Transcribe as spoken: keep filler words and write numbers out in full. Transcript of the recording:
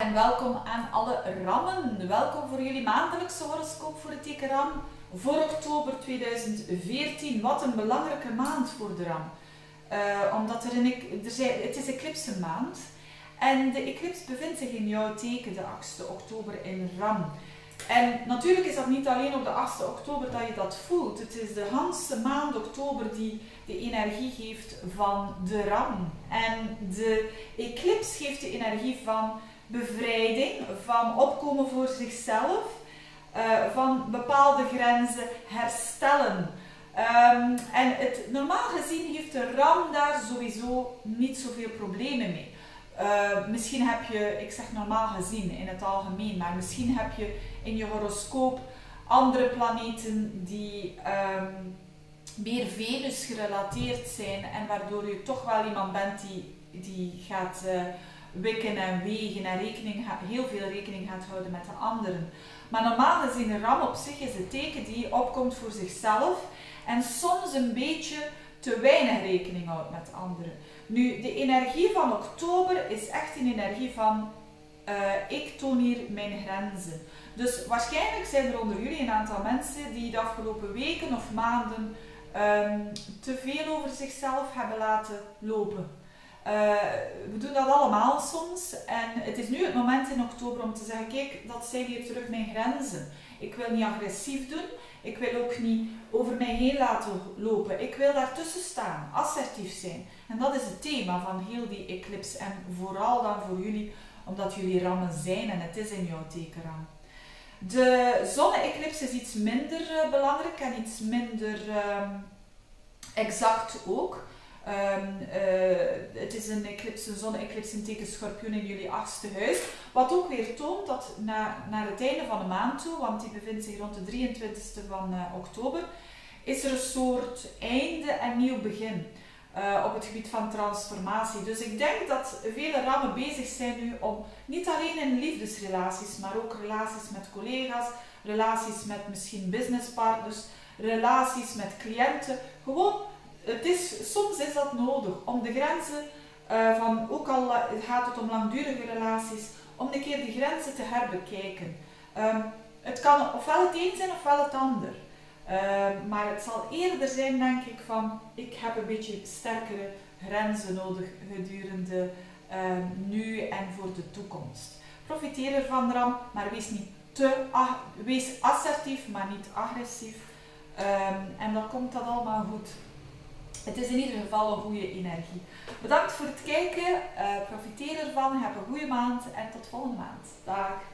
En welkom aan alle rammen. Welkom voor jullie maandelijkse horoscoop voor het teken Ram voor oktober tweeduizend veertien. Wat een belangrijke maand voor de Ram. Uh, omdat er een, er zijn, het is eclipse maand en de eclips bevindt zich in jouw teken de achtste oktober in Ram. En natuurlijk is dat niet alleen op de achtste oktober dat je dat voelt. Het is de hele maand oktober die de energie geeft van de Ram. En de eclips geeft de energie van bevrijding, van opkomen voor zichzelf, uh, van bepaalde grenzen herstellen. Um, en het, normaal gezien heeft de Ram daar sowieso niet zoveel problemen mee. Uh, misschien heb je, ik zeg normaal gezien in het algemeen, maar misschien heb je in je horoscoop andere planeten die um, meer Venus gerelateerd zijn en waardoor je toch wel iemand bent die, die gaat uh, wikken en wegen en rekening, heel veel rekening gaat houden met de anderen. Maar normaal gezien de Ram op zich is het teken die opkomt voor zichzelf en soms een beetje te weinig rekening houdt met anderen. Nu, de energie van oktober is echt een energie van uh, ik toon hier mijn grenzen. Dus waarschijnlijk zijn er onder jullie een aantal mensen die de afgelopen weken of maanden um, te veel over zichzelf hebben laten lopen. Uh, we doen dat allemaal soms en het is nu het moment in oktober om te zeggen, kijk, dat zijn hier terug mijn grenzen. Ik wil niet agressief doen, ik wil ook niet over mij heen laten lopen. Ik wil daartussen staan, assertief zijn. En dat is het thema van heel die eclips en vooral dan voor jullie, omdat jullie rammen zijn en het is in jouw teken Ram. De zonne-eclips is iets minder uh, belangrijk en iets minder uh, exact ook. Um, uh, het is een eclips, een zonne-eclips in teken Schorpioen in jullie achtste huis. Wat ook weer toont dat na, naar het einde van de maand toe, want die bevindt zich rond de drieëntwintigste van uh, oktober, is er een soort einde en nieuw begin uh, op het gebied van transformatie. Dus ik denk dat vele rammen bezig zijn nu om niet alleen in liefdesrelaties, maar ook relaties met collega's, relaties met misschien businesspartners, relaties met cliënten, gewoon. Het is, soms is dat nodig om de grenzen uh, van, ook al uh, gaat het om langdurige relaties, om een keer die grenzen te herbekijken. Um, het kan ofwel het een zijn ofwel het ander. Uh, maar het zal eerder zijn, denk ik, van ik heb een beetje sterkere grenzen nodig gedurende uh, nu en voor de toekomst. Profiteer ervan, Ram, maar wees niet te wees assertief, maar niet agressief. Um, en dan komt dat allemaal goed. Het is in ieder geval een goede energie. Bedankt voor het kijken, uh, profiteer ervan, heb een goede maand en tot volgende maand. Dag!